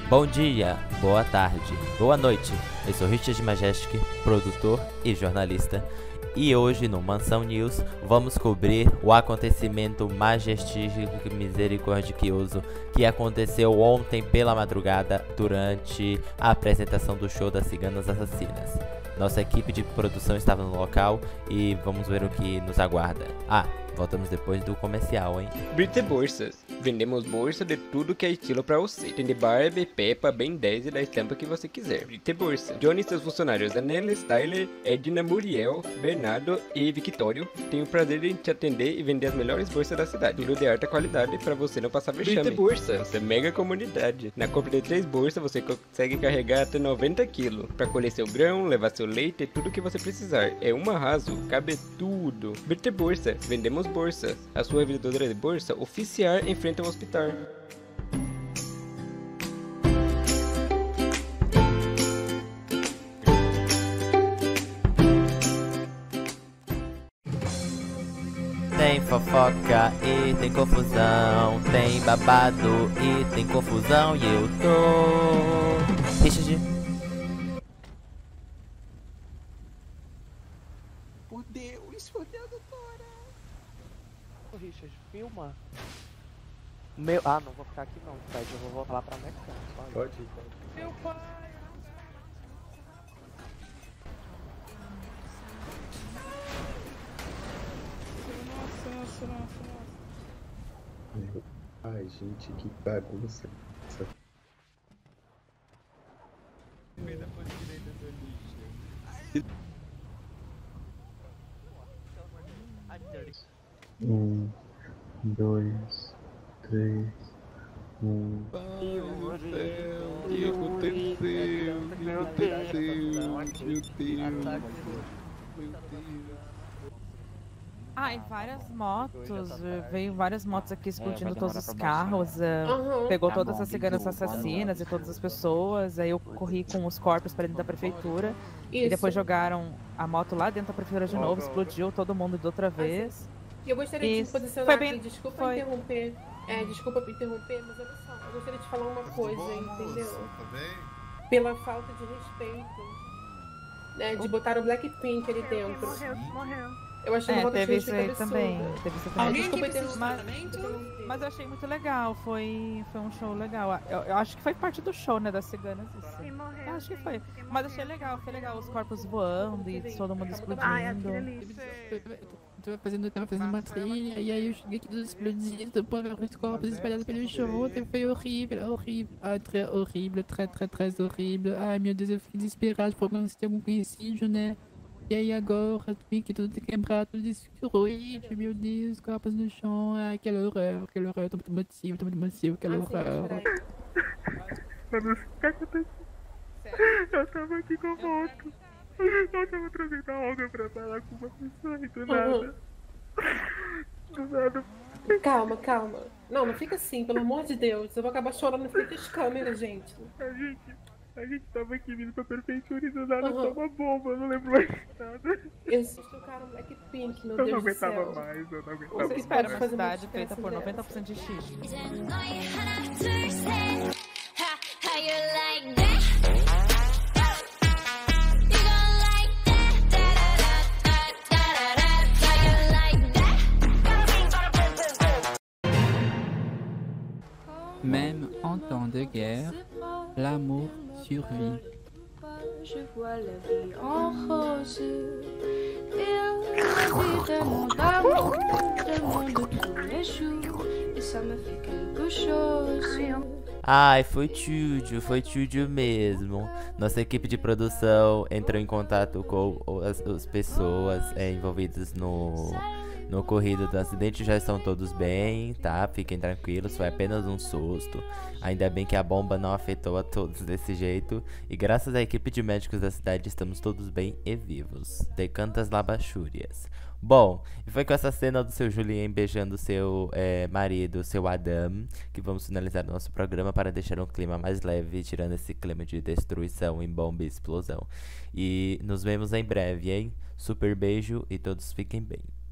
Bom dia, boa tarde, boa noite. Eu sou Richard Majestic, produtor e jornalista. E hoje no Mansão News vamos cobrir o acontecimento majestístico e misericordioso que aconteceu ontem pela madrugada durante a apresentação do show das Ciganas Assassinas. Nossa equipe de produção estava no local e vamos ver o que nos aguarda. Voltamos depois do comercial, hein? Brite Bolsas. Vendemos bolsa de tudo que é estilo pra você. Tem de Barbie, Peppa, Ben 10 e da estampa que você quiser. Brite Bolsa. Johnny e seus funcionários Daniela, Styler, Edna, Muriel, Bernardo e Victório têm o prazer de te atender e vender as melhores bolsas da cidade. Tudo de alta qualidade pra você não passar vexame. Brite Bolsa. Nossa mega comunidade. Na compra de 3 bolsas você consegue carregar até 90 kg. Pra colher seu grão, levar seu leite e tudo que você precisar. É um arraso. Cabe tudo. Brite Bolsa. Vendemos bolsa. A sua vendedora de bolsa oficial em frente ao hospital. Tem fofoca e tem confusão, tem babado e tem confusão e eu tô... Richard. Fudeu, doutora. Ô Richard, filma. Não vou ficar aqui não, Fred. Eu vou voltar lá pra Mexicana. Pode ir. Meu pai. Nossa. Meu pai, gente, que bagunça. Um, dois, três, Meu Deus, o que aconteceu? Meu Deus. E várias motos, veio várias motos aqui explodindo todos os carros, pegou todas as ciganas assassinas e todas as pessoas, aí eu corri com os corpos para dentro da prefeitura, e depois jogaram a moto lá dentro da prefeitura de novo, explodiu todo mundo de outra vez. E eu gostaria de me posicionar foi bem- aqui, desculpa foi- interromper, desculpa interromper, mas olha só, eu gostaria de falar uma coisa, entendeu? Pela falta de respeito, né, de botar o Blackpink ali dentro. Morreu. Eu achei uma falta de Teve isso respeito aí absurda. também, Alguém aqui precisa de Mas- tratamento? Mas eu achei muito legal, foi um show legal. Eu acho que foi parte do show, né, das ciganas, isso. Quem morreu? Eu acho que foi. Quem Mas morreu? foi legal, os corpos voando e todo mundo explodindo. Aquilo ali. Tava fazendo uma trilha, e aí eu cheguei aqui dos explodidos, vários corpos espalhados pelo chão, foi horrível. Très horrível, très horrível. Ai meu Deus, eu fiquei desesperado, procurando se tem algum conhecido, né? E aí agora, que tudo quebrado, tudo destruído, meu Deus, corpos no chão, ai que horror, tô muito macio, que horror. Mano, o que aconteceu? Eu tava aqui com a moto. Eu tava trazendo a Olga pra falar com uma pessoa e do nada. Do nada. Calma. Não fica assim, pelo amor de Deus. Eu vou acabar chorando na frente das câmeras, gente. A gente tava aqui vindo pra prefeitura e do nada só uma bomba, eu não lembro mais nada. Eles tocaram Blackpink, meu Eu não Deus do aguentava céu. mais, eu não aguentava Você mais. Espera, uma fazer uma cidade feita por diferença 90% de xixi. Même en temps de guerre, l'amour survit. Je vois la vie en rose. Et la vie demande d'amour, demande tous les jours. Et ça me fait quelque chose. Foi Túdio mesmo. Nossa equipe de produção entrou em contato com as pessoas envolvidas no ocorrido do acidente, já estão todos bem, tá? Fiquem tranquilos, foi apenas um susto. Ainda bem que a bomba não afetou a todos desse jeito. E graças à equipe de médicos da cidade, estamos todos bem e vivos. Decantas labachúrias. Bom, e foi com essa cena do seu Julien beijando seu marido, seu Adam, que vamos finalizar o nosso programa para deixar um clima mais leve, tirando esse clima de destruição em bomba e explosão. E nos vemos em breve, hein? Super beijo e todos fiquem bem.